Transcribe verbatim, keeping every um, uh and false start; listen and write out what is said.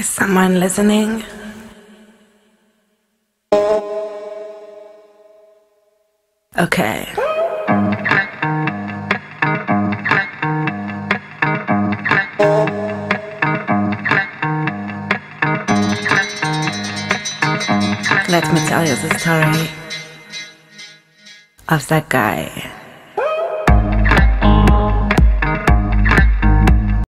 Is someone listening? Okay. Let me tell you the story of that guy.